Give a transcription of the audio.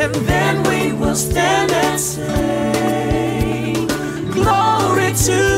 and then we will stand and say, glory to